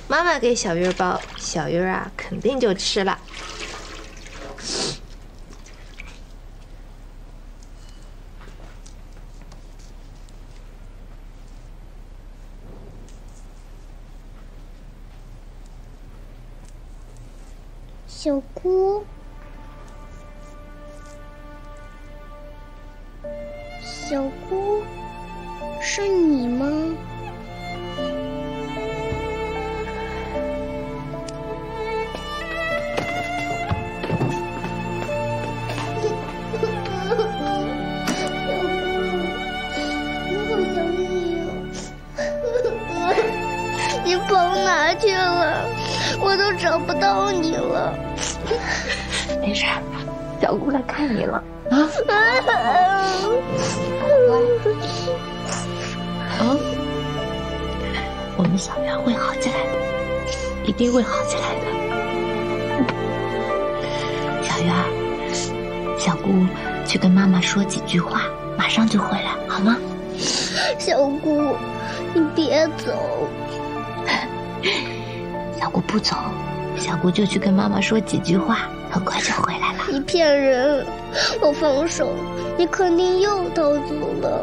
妈妈给小鱼包，小鱼啊肯定就吃了。 小姑，小姑，是你吗？你跑哪去了？我都找不到你了。 没事，小姑来看你了啊！我们小圆会好起来的，一定会好起来的。小圆，小姑去跟妈妈说几句话，马上就回来，好吗？ 小姑，你别走。 小姑不走，小姑就去跟妈妈说几句话，很快就回来了。 你骗人！我放手，你肯定又逃走了。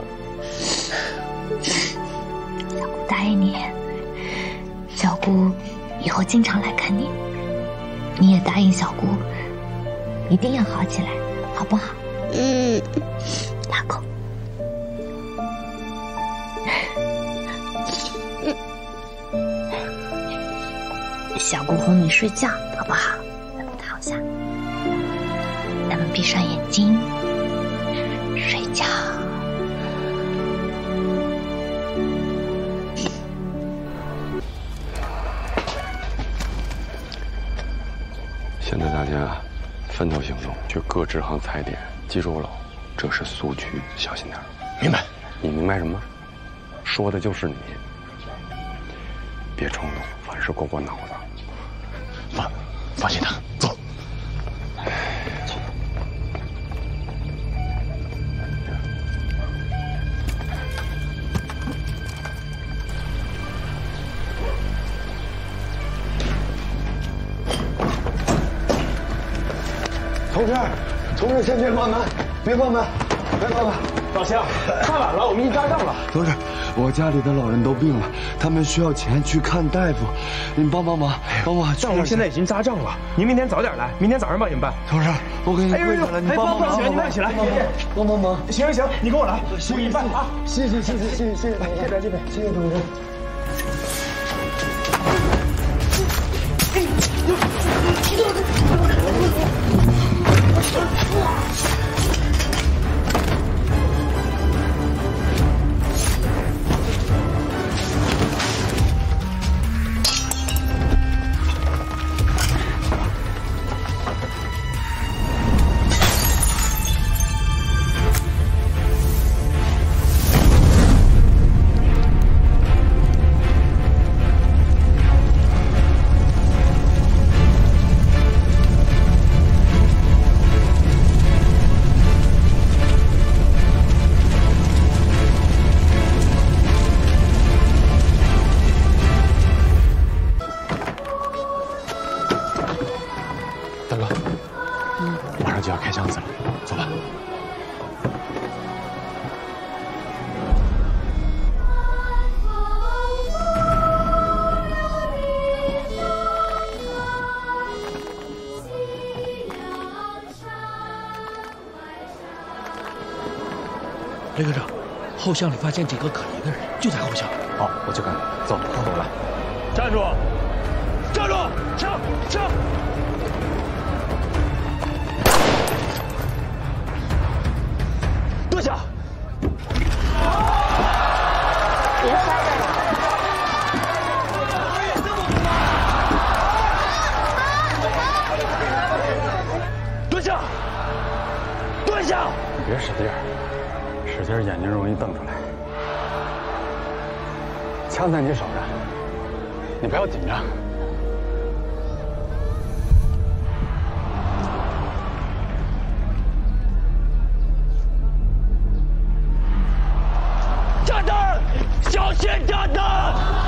小姑答应你，小姑以后经常来看你。你也答应小姑，一定要好起来，好不好？大口。小姑哄你睡觉，好不好？咱们躺下，咱们闭上眼睛睡觉。 现在大家分头行动，去各支行踩点，记住了，这是苏区，小心点。 明白？ 你明白什么？说的就是你，别冲动，凡事过脑子。 放心他，走。 同志，先别关门，别关门，别关门。 老乡，太晚了，我们已经扎帐了。 同志，我家里的老人都病了，他们需要钱去看大夫，您帮帮忙，帮我。 但我们现在已经扎帐了，您明天早点来，明天早上帮你们办。 同志，我给你跪下了，你帮帮忙， 你慢起来， 帮帮忙。 行，你跟我来，我给你办啊！ 谢谢，这边，谢谢同志。 就要开箱子了，走吧。 雷科长，后巷里发现几个可疑的人，就在后巷。 好，我去看看。走，跟我来。 站住！站住！上！蹲下！ 别摔着了！ 蹲下！蹲下！ 你别使劲儿，使劲儿眼睛容易瞪出来。枪在你手上，你不要紧张。 炸弹！小心炸弹！